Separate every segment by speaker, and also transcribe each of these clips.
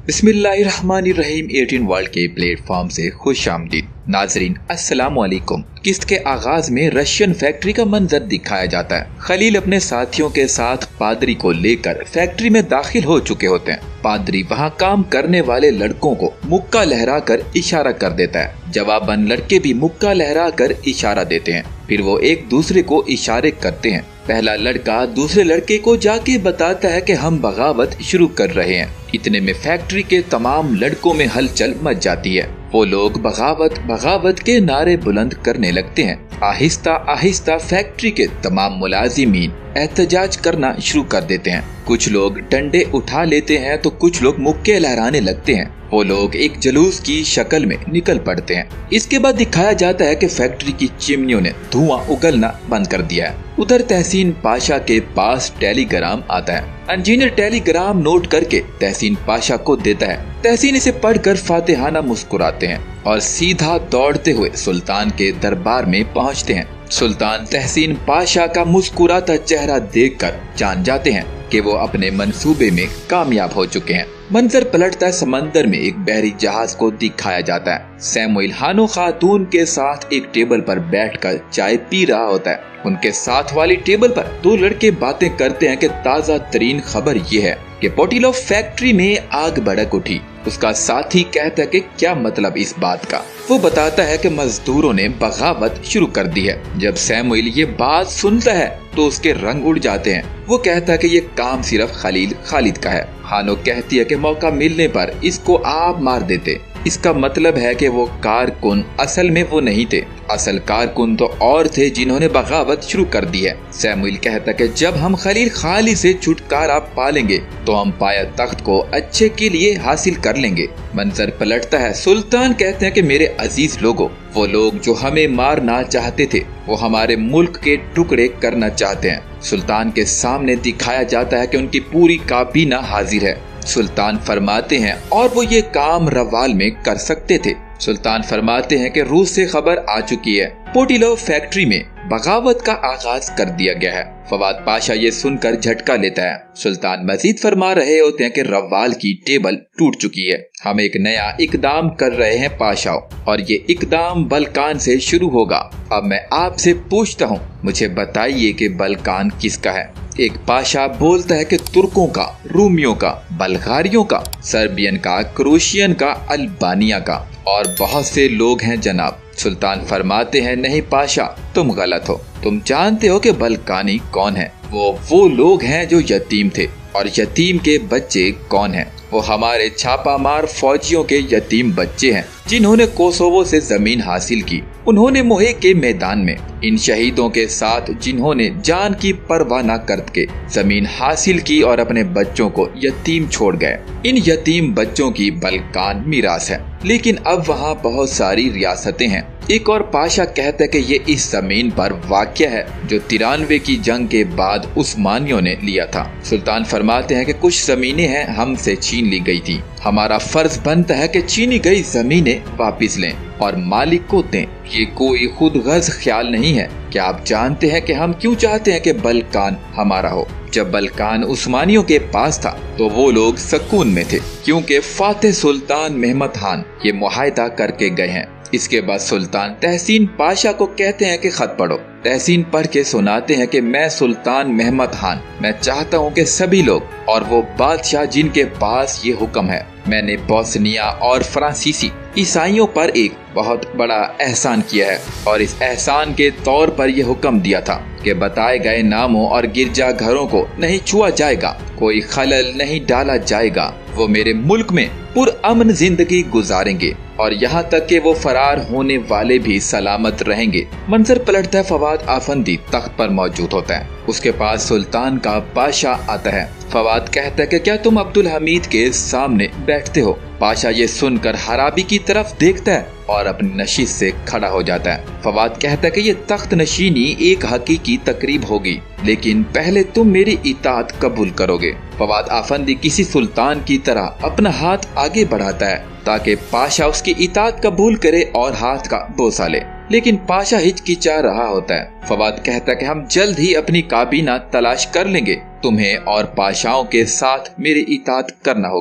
Speaker 1: बिस्मिल्लाहिर्रहमानिर्रहीम 18 वर्ल्ड के प्लेटफॉर्म से खुश आमदीद नाजरीन, अस्सलाम वालेकुम। किस्त के आगाज में रशियन फैक्ट्री का मंजर दिखाया जाता है। खलील अपने साथियों के साथ पादरी को लेकर फैक्ट्री में दाखिल हो चुके होते हैं। पादरी वहां काम करने वाले लड़कों को मुक्का लहरा कर इशारा कर देता है। जवाबन लड़के भी मुक्का लहरा कर इशारा देते हैं। फिर वो एक दूसरे को इशारे करते हैं। पहला लड़का दूसरे लड़के को जाके बताता है कि हम बगावत शुरू कर रहे हैं। इतने में फैक्ट्री के तमाम लड़कों में हलचल मच जाती है। वो लोग बगावत बगावत के नारे बुलंद करने लगते हैं। आहिस्ता आहिस्ता फैक्ट्री के तमाम मुलाजिमीन एहतजाज करना शुरू कर देते हैं। कुछ लोग डंडे उठा लेते हैं तो कुछ लोग मुक्के लहराने लगते हैं। वो लोग एक जुलूस की शक्ल में निकल पड़ते हैं। इसके बाद दिखाया जाता है कि फैक्ट्री की चिमनियों ने धुआं उगलना बंद कर दिया है। उधर तहसीन पाशा के पास टेलीग्राम आता है। इंजीनियर टेलीग्राम नोट करके तहसीन पाशा को देता है। तहसीन इसे पढ़कर फातिहाना मुस्कुराते हैं और सीधा दौड़ते हुए सुल्तान के दरबार में पहुंचते हैं। सुल्तान तहसीन पाशा का मुस्कुराता चेहरा देखकर जान जाते हैं कि वो अपने मंसूबे में कामयाब हो चुके हैं। मंजर पलटता है, समंदर में एक बहरी जहाज को दिखाया जाता है। सैमुअल हानो खातून के साथ एक टेबल पर बैठकर चाय पी रहा होता है। उनके साथ वाली टेबल पर दो लड़के बातें करते हैं कि ताज़ा तरीन खबर ये है कि पोटिलो फैक्ट्री में आग भड़क उठी। उसका साथी कहता है कि क्या मतलब इस बात का। वो बताता है कि मजदूरों ने बगावत शुरू कर दी है। जब सैमुअल ये बात सुनता है तो उसके रंग उड़ जाते हैं। वो कहता है कि ये काम सिर्फ खलील खालिद का है। हानो कहती है कि मौका मिलने पर इसको आप मार देते। इसका मतलब है कि वो कारकुन असल में वो नहीं थे। असल कारकुन तो और थे जिन्होंने बगावत शुरू कर दी है। सैमुअल कहता कि जब हम खलील खाली से छुटकारा पालेंगे तो हम पाया तख्त को अच्छे के लिए हासिल कर लेंगे। मंजर पलटता है। सुल्तान कहते हैं कि मेरे अजीज लोगों, वो लोग जो हमें मारना चाहते थे वो हमारे मुल्क के टुकड़े करना चाहते हैं। सुल्तान के सामने दिखाया जाता है कि उनकी पूरी काबीना हाजिर है। सुल्तान फरमाते हैं और वो ये काम रवाल में कर सकते थे। सुल्तान फरमाते हैं कि रूस से खबर आ चुकी है, पोटिलो फैक्ट्री में बगावत का आगाज कर दिया गया है। फवाद पाशा ये सुनकर झटका लेता है। सुल्तान मजीद फरमा रहे होते हैं कि रवाल की टेबल टूट चुकी है। हम एक नया इकदाम कर रहे हैं पाशाओ, और ये इकदाम बल्कान से शुरू होगा। अब मैं आपसे पूछता हूँ, मुझे बताइए कि बल्कान किसका है। एक पाशा बोलता है कि तुर्कों का, रूमियों का, बल्गारियों का, सर्बियन का, क्रोशियन का, अल्बानिया का और बहुत से लोग हैं जनाब। सुल्तान फरमाते हैं नहीं पाशा, तुम गलत हो। तुम जानते हो कि बल्कानी कौन है। वो लोग हैं जो यतीम थे। और यतीम के बच्चे कौन हैं? वो हमारे छापामार फौजियों के यतीम बच्चे हैं जिन्होंने कोसोवो से जमीन हासिल की। उन्होंने मोहे के मैदान में इन शहीदों के साथ जिन्होंने जान की परवाह न करके जमीन हासिल की और अपने बच्चों को यतीम छोड़ गए। इन यतीम बच्चों की बल्कान मीरास है। लेकिन अब वहाँ बहुत सारी रियासतें हैं। एक और पाशा कहता है कि ये इस जमीन पर वाक़या है जो 93 की जंग के बाद उस्मानियों ने लिया था। सुल्तान फरमाते हैं कि कुछ जमीनें हैं हमसे छीन ली गई थी। हमारा फर्ज बनता है कि छीनी गई जमीनें वापस लें और मालिक को दें। ये कोई खुद गर्ज ख्याल नहीं है। क्या आप जानते हैं कि हम क्यों चाहते हैं कि बल्कान हमारा हो? जब बल्कान उस्मानियों के पास था तो वो लोग सकून में थे, क्योंकि फातेह सुल्तान महमद खान ये मुआहदा करके गए हैं। इसके बाद सुल्तान तहसीन पाशा को कहते हैं कि खत पढ़ो। तहसीन पढ़ के सुनाते हैं कि मैं सुल्तान महमद खान, मैं चाहता हूँ कि सभी लोग और वो बादशाह जिनके पास ये हुक्म है, मैंने बोस्निया और फ्रांसीसी ईसाइयों पर एक बहुत बड़ा एहसान किया है और इस एहसान के तौर पर यह हुक्म दिया था कि बताए गए नामों और गिरजा घरों को नहीं छुआ जाएगा, कोई खलल नहीं डाला जाएगा। वो मेरे मुल्क में पुरअमन जिंदगी गुजारेंगे और यहाँ तक कि वो फरार होने वाले भी सलामत रहेंगे। मंजर पलटता है, फवाद आफंदी तख्त पर मौजूद होता है। उसके पास सुल्तान का पाशा आता है। फवाद कहता है कि क्या तुम अब्दुल हमीद के सामने बैठते हो? पाशा ये सुनकर हराबी की तरफ देखता है और अपनी नशीद से खड़ा हो जाता है। फवाद कहता है कि ये तख्त नशीनी एक हकीकी तकरीब होगी, लेकिन पहले तुम मेरी इताअत कबूल करोगे। फवाद आफंदी किसी सुल्तान की तरह अपना हाथ आगे बढ़ाता है ताकि पाशा उसकी इताअत कबूल करे और हाथ का बोसा ले, लेकिन पाशा हिचकिचा रहा होता है। फवाद कहता है कि हम जल्द ही अपनी काबीना तलाश कर लेंगे, तुम्हें और पाशाओं के साथ मेरी इताअत करना होगी।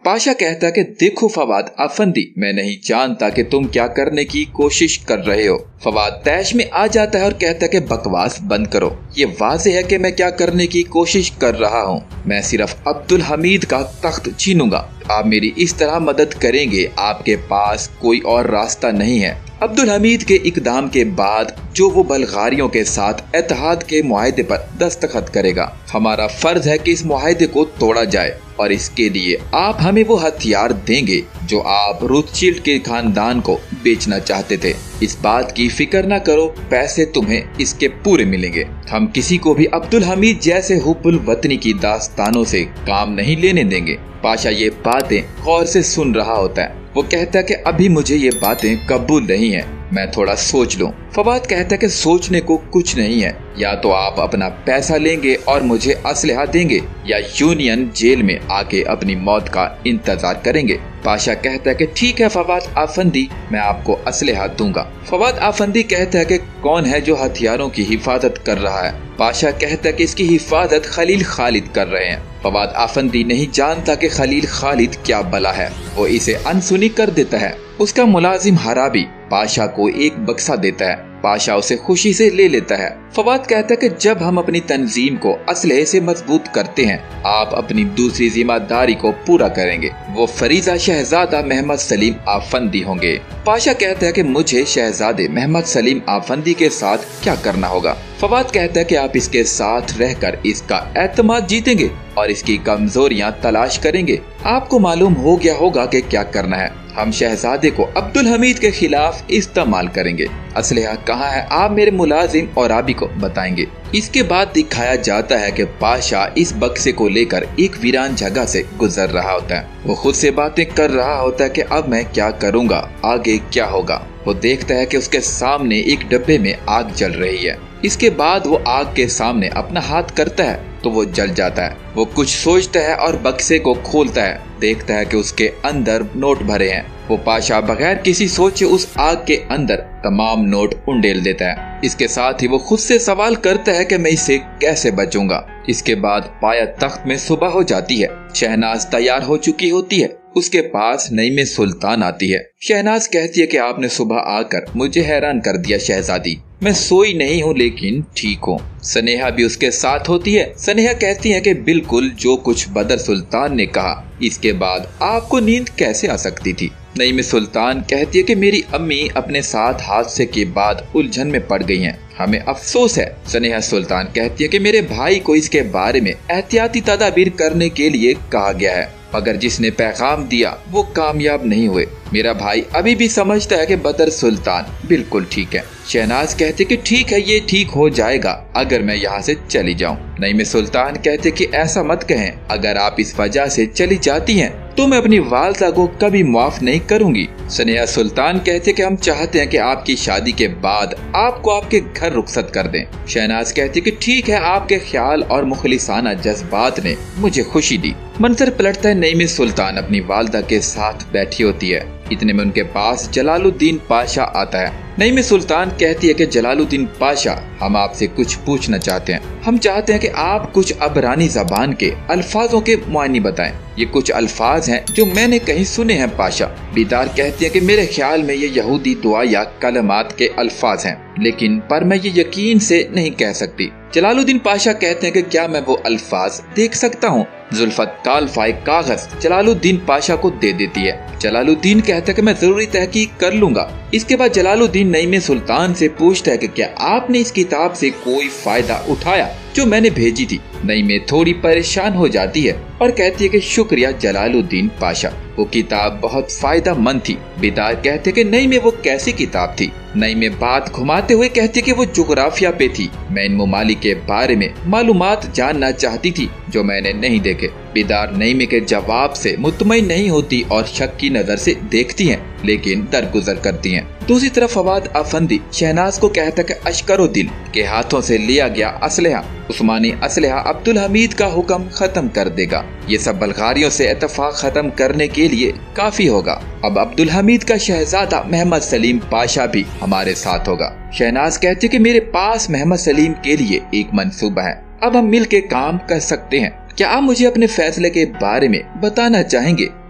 Speaker 1: पाशा कहता है कि देखो फवाद अफंदी, मैं नहीं जानता कि तुम क्या करने की कोशिश कर रहे हो। फवाद तैश में आ जाता है और कहता है कि बकवास बंद करो, ये वाज़ेह है कि मैं क्या करने की कोशिश कर रहा हूँ। मैं सिर्फ अब्दुल हमीद का तख्त छीनूंगा। आप मेरी इस तरह मदद करेंगे, आपके पास कोई और रास्ता नहीं है। अब्दुल हमीद के इकदाम के बाद जो वो बल्गारियों के साथ इत्तेहाद के मुआहदे पर दस्तखत करेगा, हमारा फर्ज है कि इस मुआहदे को तोड़ा जाए और इसके लिए आप हमें वो हथियार देंगे जो आप रोथशील्ड के खानदान को बेचना चाहते थे। इस बात की फिक्र न करो, पैसे तुम्हें इसके पूरे मिलेंगे। हम किसी को भी अब्दुल हमीद जैसे हुब्बुल वतनी की दास्तानों से काम नहीं लेने देंगे। पाशा ये बातें गौर से सुन रहा होता है। वो कहता है कि अभी मुझे ये बातें कबूल नहीं है, मैं थोड़ा सोच लूं। फवाद कहता है कि सोचने को कुछ नहीं है, या तो आप अपना पैसा लेंगे और मुझे असलहा देंगे, या यूनियन जेल में आके अपनी मौत का इंतजार करेंगे। पाशा कहता है कि ठीक है फवाद आफंदी, मैं आपको असलहा दूंगा। फवाद आफंदी कहता है कि कौन है जो हथियारों की हिफाजत कर रहा है। पाशा कहता है कि इसकी हिफाजत खलील खालिद कर रहे हैं। फवाद आफंदी नहीं जानता कि खलील खालिद क्या बला है, वो इसे अनसुनी कर देता है। उसका मुलाजिम हराबी पाशा को एक बक्सा देता है। पाशा उसे खुशी से ले लेता है। फवाद कहता है कि जब हम अपनी तंजीम को असलहे से मजबूत करते हैं, आप अपनी दूसरी जिम्मेदारी को पूरा करेंगे, वो फरीजा शहजादा मोहम्मद सलीम आफंदी होंगे। पाशा कहता है कि मुझे शहजादे मोहम्मद सलीम आफंदी के साथ क्या करना होगा। फवाद कहता है कि आप इसके साथ रहकर इसका एतमाद जीतेंगे और इसकी कमजोरियां तलाश करेंगे। आपको मालूम हो गया होगा कि क्या करना है। हम शहजादे को अब्दुल हमीद के खिलाफ इस्तेमाल करेंगे। असलहा कहाँ है, आप मेरे मुलाजिम और आबी को बताएंगे। इसके बाद दिखाया जाता है कि पाशा इस बक्से को लेकर एक वीरान जगह से गुजर रहा होता है। वो खुद से बातें कर रहा होता है कि अब मैं क्या करूँगा, आगे क्या होगा। वो देखता है कि उसके सामने एक डब्बे में आग जल रही है। इसके बाद वो आग के सामने अपना हाथ करता है तो वो जल जाता है। वो कुछ सोचता है और बक्से को खोलता है, देखता है कि उसके अंदर नोट भरे हैं। वो पाशा बगैर किसी सोचे उस आग के अंदर तमाम नोट उंडेल देता है। इसके साथ ही वो खुद से सवाल करता है कि मैं इससे कैसे बचूंगा। इसके बाद पाया तख्त में सुबह हो जाती है। शहनाज तैयार हो चुकी होती है। उसके पास नईमे सुल्तान आती है। शहनाज कहती है कि आपने सुबह आकर मुझे हैरान कर दिया शहजादी, मैं सोई नहीं हूँ लेकिन ठीक हूँ। सनेहा भी उसके साथ होती है। सनेहा कहती है कि बिल्कुल जो कुछ बदर सुल्तान ने कहा, इसके बाद आपको नींद कैसे आ सकती थी। नईमे सुल्तान कहती है कि मेरी अम्मी अपने साथ हादसे के बाद उलझन में पड़ गई हैं, हमें अफसोस है। सनेहा सुल्तान कहती है कि मेरे भाई को इसके बारे में एहतियाती तदाबीर करने के लिए कहा गया है, मगर जिसने पैगाम दिया वो कामयाब नहीं हुए। मेरा भाई अभी भी समझता है कि बदर सुल्तान बिल्कुल ठीक है। शहनाज कहते कि ठीक है, ये ठीक हो जाएगा अगर मैं यहाँ से चली जाऊँ। नईमे सुल्तान कहते कि ऐसा मत कहें, अगर आप इस वजह से चली जाती हैं तो मैं अपनी वालदा को कभी माफ नहीं करूंगी। सनेहा सुल्तान कहते कि हम चाहते हैं कि आपकी शादी के बाद आपको आपके घर रुखसत कर दें। शहनाज कहती कि ठीक है, आपके ख्याल और मुखलिसाना जज्बात ने मुझे खुशी दी। मंजर पलटता है, नईमे सुल्तान अपनी वालदा के साथ बैठी होती है। इतने में उनके पास जलालुद्दीन पाशा आता है। नईमे सुल्तान कहती है कि जलालुद्दीन पाशा, हम आपसे कुछ पूछना चाहते हैं। हम चाहते हैं कि आप कुछ अबरानी जबान के अल्फाजों के मायने बताएं। ये कुछ अल्फाज हैं जो मैंने कहीं सुने हैं पाशा। बीदार कहती है कि मेरे ख्याल में ये यहूदी दुआ या कलमात के अल्फाज हैं, लेकिन पर मैं ये यकीन से नहीं कह सकती। जलालुद्दीन पाशा कहते हैं कि क्या मैं वो अल्फाज देख सकता हूँ। जुल्फत तालफाए कागज जलालुद्दीन पाशा को दे देती है। जलालुद्दीन कहता है कि मैं जरूरी तहकीक कर लूंगा। इसके बाद जलालुद्दीन नईमे सुल्तान से पूछता है कि क्या आपने इस किताब से कोई फायदा उठाया जो मैंने भेजी थी। नईमे थोड़ी परेशान हो जाती है और कहती है कि शुक्रिया जलालुद्दीन पाशा, वो किताब बहुत फायदेमंद थी। बिदार कहते कि नईमे वो कैसी किताब थी। नईमे बात घुमाते हुए कहती कि वो जुग्राफिया पे थी। मैं इन ममालिक के बारे में मालूमात जानना चाहती थी जो मैंने नहीं देखे। बिदार नईमे के जवाब से मुतमईन नहीं होती और शक की नजर से देखती हैं, लेकिन दरगुजर करती हैं। दूसरी तरफ फवाद अफंदी शहनाज को कहता कि अश्करुद्दीन के हाथों से लिया गया असलहा, उस्मानी असलहा अब्दुल हमीद का हुक्म खत्म कर देगा। ये सब बल्गारियों से इत्तेफाक खत्म करने के लिए काफी होगा। अब अब्दुल हमीद का शहजादा मोहम्मद सलीम पाशा भी हमारे साथ होगा। शहनाज कहती कि मेरे पास मोहम्मद सलीम के लिए एक मंसूबा है, अब हम मिल के काम कर सकते हैं। क्या आप मुझे अपने फैसले के बारे में बताना चाहेंगे।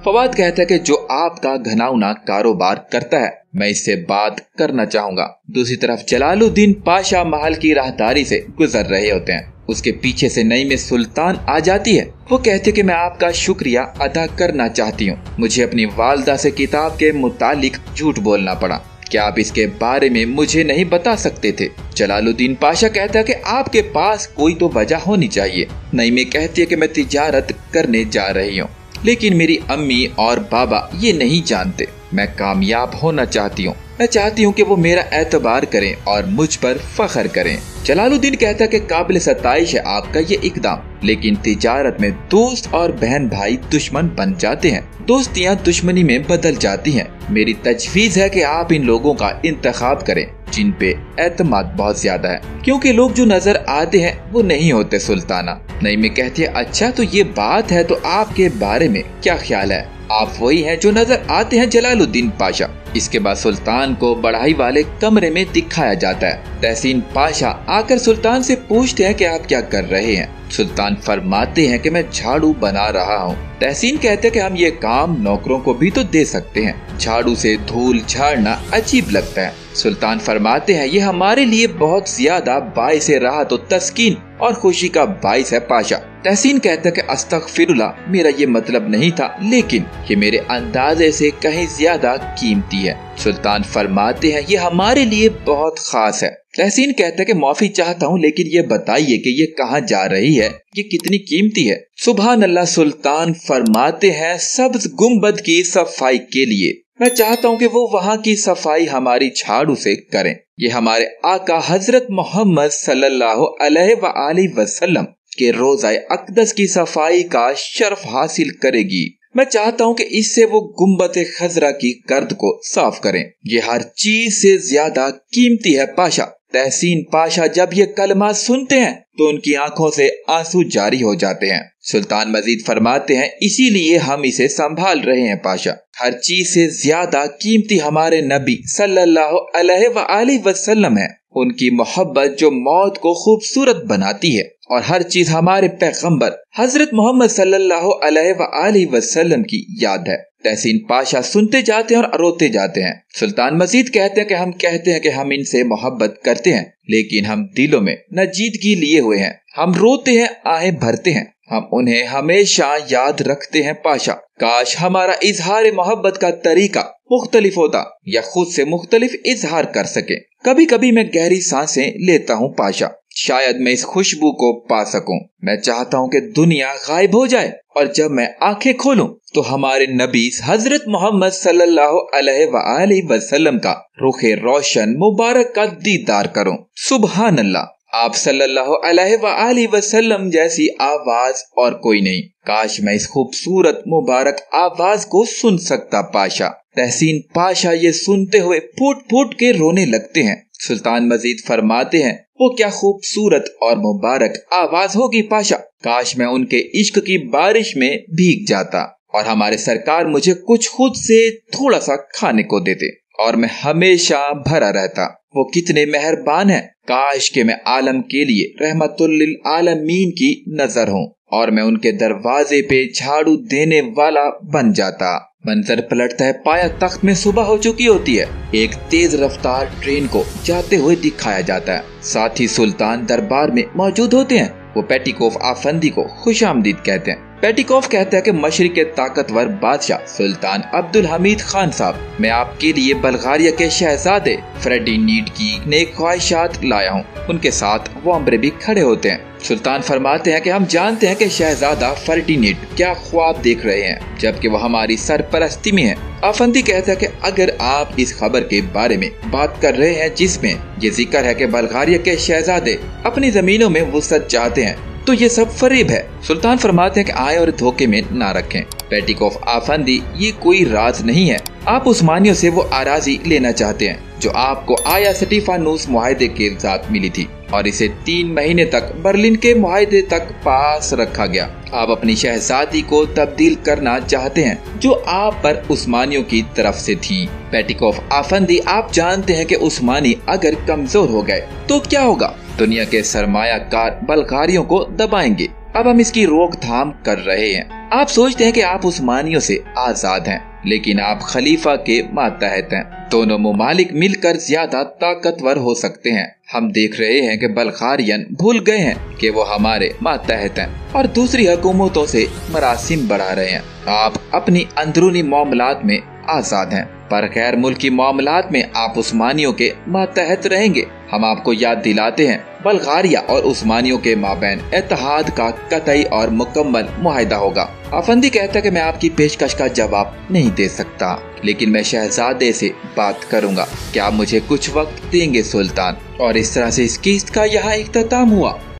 Speaker 1: फवाद कहता है कि जो आपका घनाउना कारोबार करता है, मैं इससे बात करना चाहूंगा। दूसरी तरफ जलालुद्दीन पाशा महल की राहदारी से गुजर रहे होते हैं। उसके पीछे से नईम सुल्तान आ जाती है। वो कहती है कि मैं आपका शुक्रिया अदा करना चाहती हूँ। मुझे अपनी वालदा से किताब के मुतालिक झूठ बोलना पड़ा। क्या आप इसके बारे में मुझे नहीं बता सकते थे? जलालुद्दीन पाशा कहता है कि आपके पास कोई तो वजह होनी चाहिए। नईमे कहती है कि मैं तिजारत करने जा रही हूँ, लेकिन मेरी अम्मी और बाबा ये नहीं जानते। मैं कामयाब होना चाहती हूँ। मैं चाहती हूँ कि वो मेरा एतबार करें और मुझ पर फख्र करें। जलालुद्दीन कहता है कि काबिल सताइश है आपका ये इकदाम, लेकिन तिजारत में दोस्त और बहन भाई दुश्मन बन जाते हैं, दोस्तियाँ दुश्मनी में बदल जाती हैं। मेरी तजवीज़ है कि आप इन लोगों का इंतखाब करें जिन पे एतमाद बहुत ज्यादा है, क्योंकि लोग जो नजर आते हैं वो नहीं होते सुल्ताना। नईमे कहती है अच्छा तो ये बात है, तो आपके बारे में क्या ख्याल है? आप वही हैं जो नजर आते हैं जलालुद्दीन पाशा। इसके बाद सुल्तान को बढ़ाई वाले कमरे में दिखाया जाता है। तहसीन पाशा आकर सुल्तान से पूछते हैं कि आप क्या कर रहे हैं। सुल्तान फरमाते हैं कि मैं झाड़ू बना रहा हूँ। तहसीन कहते हैं कि हम ये काम नौकरों को भी तो दे सकते हैं, झाड़ू से धूल झाड़ना अजीब लगता है। सुल्तान फरमाते हैं ये हमारे लिए बहुत ज्यादा बाइस राहत और तस्कीन और खुशी का बाइस है पाशा। तहसीन कहता है कि अस्तगफिरुल्लाह, मेरा ये मतलब नहीं था, लेकिन ये मेरे अंदाजे से कहीं ज्यादा कीमती है। सुल्तान फरमाते हैं ये हमारे लिए बहुत खास है। तहसीन कहता है कि माफी चाहता हूँ, लेकिन ये बताइए कि ये कहाँ जा रही है, ये कितनी कीमती है? सुभान अल्लाह। सुल्तान फरमाते हैं सब्ज गुम्बद की सफाई के लिए। मैं चाहता हूँ कि वो वहाँ की सफाई हमारी झाड़ू से करें। ये हमारे आका हजरत मोहम्मद सल्लल्लाहु अलैहि वसल्लम के रोज़ाए अक़दस की सफाई का शर्फ हासिल करेगी। मैं चाहता हूँ कि इससे वो गुम्बद खजरा की गर्द को साफ करें। ये हर चीज से ज्यादा कीमती है पाशा। तहसीन पाशा जब ये कलमा सुनते हैं तो उनकी आंखों से आंसू जारी हो जाते हैं। सुल्तान मजीद फरमाते हैं इसीलिए हम इसे संभाल रहे हैं पाशा। हर चीज से ज्यादा कीमती हमारे नबी सल्लल्लाहु अलैहि वसल्लम है। उनकी मोहब्बत जो मौत को खूबसूरत बनाती है, और हर चीज हमारे पैगंबर हजरत मोहम्मद सल्लल्लाहु अलैहि वसल्लम की याद है। तहसीन पाशा सुनते जाते हैं और रोते जाते हैं। सुल्तान मजीद कहते हैं कि हम इनसे मोहब्बत करते हैं, लेकिन हम दिलों में नजीदगी लिए हुए हैं। हम रोते हैं, आहें भरते हैं, हम उन्हें हमेशा याद रखते हैं पाशा। काश हमारा इजहार मोहब्बत का तरीका मुख्तलिफ होता, या खुद से मुख्तलिफ इजहार कर सके। कभी कभी मैं गहरी सांसें लेता हूँ पाशा, शायद मैं इस खुशबू को पा सकूं। मैं चाहता हूँ कि दुनिया गायब हो जाए और जब मैं आंखें खोलूं तो हमारे नबी हजरत मोहम्मद सल्लल्लाहु अलैहि वसल्लम का रुखे रोशन मुबारक का दीदार करूं। सुभान अल्लाह। आप सल्लल्लाहु अलैहि वसल्लम जैसी आवाज और कोई नहीं। काश मैं इस खूबसूरत मुबारक आवाज को सुन सकता पाशा। तहसीन पाशा ये सुनते हुए फूट फूट के रोने लगते हैं। सुल्तान मजीद फरमाते हैं वो क्या खूबसूरत और मुबारक आवाज होगी पाशा। काश मैं उनके इश्क की बारिश में भीग जाता और हमारे सरकार मुझे कुछ खुद से थोड़ा सा खाने को देते और मैं हमेशा भरा रहता। वो कितने मेहरबान हैं। काश के मैं आलम के लिए रहमतुल लिल आलमीन की नजर हूँ और मैं उनके दरवाजे पे झाड़ू देने वाला बन जाता। मंजर पलटता है, पाया तख्त में सुबह हो चुकी होती है। एक तेज रफ्तार ट्रेन को जाते हुए दिखाया जाता है। साथ ही सुल्तान दरबार में मौजूद होते हैं। वो पेटिकोफ आफंदी को खुशामदीद कहते हैं। पेटिकोफ कहता है कि मशरिक के ताकतवर बादशाह सुल्तान अब्दुल हमीद खान साहब, मैं आपके लिए बल्गारिया के शहजादे फ्रेडिनीड की नेक ख्वाहिशात लाया हूँ। उनके साथ वो अम्बरे भी खड़े होते हैं। सुल्तान फरमाते हैं कि हम जानते हैं कि शहजादा फर्टिनेट क्या ख्वाब देख रहे हैं, जबकि वो हमारी सरपरस्ती में है। आफंदी कहता है कि अगर आप इस खबर के बारे में बात कर रहे हैं जिसमें ये जिक्र है कि बल्गारिया के शहजादे अपनी जमीनों में वुसअत चाहते हैं, तो ये सब फरेब है। सुल्तान फरमाते हैं कि आए और धोखे में ना रखें। पेटिकोफ आफंदी, ये कोई राज नहीं है। आप उस्मानियों से वो आराजी लेना चाहते हैं जो आपको आया स्टीफानूस मुआहदे के साथ मिली थी और इसे 3 महीने तक बर्लिन के मुआहदे तक पास रखा गया। आप अपनी शहजादी को तब्दील करना चाहते हैं जो आप पर उस्मानियों की तरफ से थी। पेटिकोफ आफंदी, आप जानते हैं कि उस्मानी अगर कमजोर हो गए तो क्या होगा? दुनिया के सरमायाकार बल्गारियों को दबाएंगे। अब हम इसकी रोकथाम कर रहे हैं। आप सोचते हैं कि आप उस्मानियों से आजाद हैं, लेकिन आप खलीफा के मातहत हैं। दोनों मुमालिक मिलकर ज्यादा ताकतवर हो सकते हैं। हम देख रहे हैं कि बल्खारियन भूल गए हैं कि वो हमारे मातहत हैं और दूसरी हुकूमतों से मरासिम बढ़ा रहे हैं। आप अपनी अंदरूनी मामलात में आजाद हैं, पर गैर मुल्की मामलात में आप उस्मानियों के मातहत रहेंगे। हम आपको याद दिलाते हैं, बल्गारिया और उस्मानियों के माबैन इत्तेहाद का कतई और मुकम्मल मुआहिदा होगा। अफंदी कहता है कि मैं आपकी पेशकश का जवाब नहीं दे सकता, लेकिन मैं शहजादे से बात करूंगा। क्या आप मुझे कुछ वक्त देंगे सुल्तान? और इस तरह से इस किस्त का यहाँ इख्तिताम हुआ।